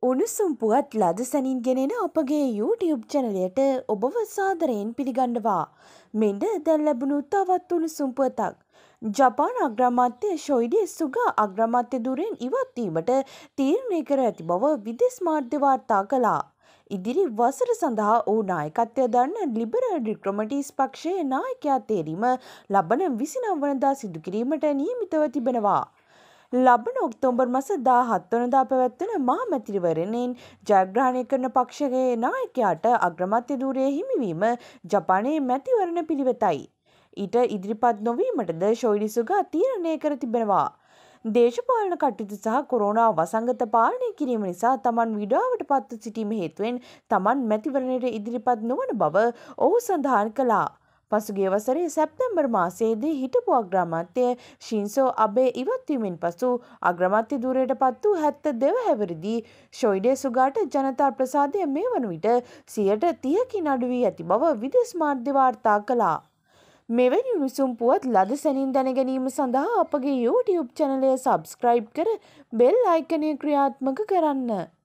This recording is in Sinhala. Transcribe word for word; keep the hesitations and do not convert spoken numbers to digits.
උණුසුම් පුවත් ලද සැනින් ගෙනෙන අපගේ YouTube චැනලයට ඔබව සාදරයෙන් පිළිගන්නවා. මෙන්න දැන් ලැබුණු තවත් උණුසුම් පුවතක්. ජපාන අග්‍රාමාත්‍ය ශොයිඩි සුගා අග්‍රාමාත්‍ය ධුරයෙන් ඉවත් වීමට තීරණය කර ඇති බව විදේශ මාධ්‍ය වාර්තා කළා. ඉදිරි වසර සඳහා ඔහු නායකත්වය දරන ලිබරල් ඩික්‍රොමටිස් පක්ෂයේ නායකයා තේරීම ලබන විසිනව වනදා සිදු කිරීමට නියමිතව තිබෙනවා. ලබන ඔක්තෝබර් මාස දාහත් වනදා පැවැත්වෙන මහා මැතිවරණයෙන් ජයග්‍රහණය කරන පක්ෂයේ නායකයාට අග්‍රාමාත්‍ය ධුරය හිමිවීම ජපානයේ මැතිවරණ පිළිවෙතයි. ඊට ඉදිරිපත් නොවීමටද ශොයිඩි සුගා තීරණය කර තිබෙනවා. දේශපාලන කටයුතු සහ කොරෝනා වසංගත පාලනය කිරීම නිසා තමන් විඩාවට පත්ව සිටීම හේතුවෙන් තමන් මැතිවරණයට ඉදිරිපත් නොවන බව ඔහු සඳහන් කළා. පසුගිය වසරේ සැප්තැම්බර් මාසයේදී හිටපු අග්‍රාමාත්‍ය ශින්සෝ අබේ ඉවත්වීමෙන් පසු අග්‍රාමාත්‍ය ධුරයට පත් වූ හැත්තෑ දෙක හැවිරිදි ශොයිඩි සුගාට ජනතා ප්‍රසාදය මේ වන විට සියයට තිහකින් අඩු වී ඇති බව විදේශ මාධ්‍ය වාර්තා කළා. මෙවැනි උණුසුම් පුවත් ලද සැනින් දැන ගැනීම සඳහා අපගේ YouTube චැනලය සබ්ස්ක්‍රයිබ් කර බෙල් අයිකනය ක්‍රියාත්මක කරන්න.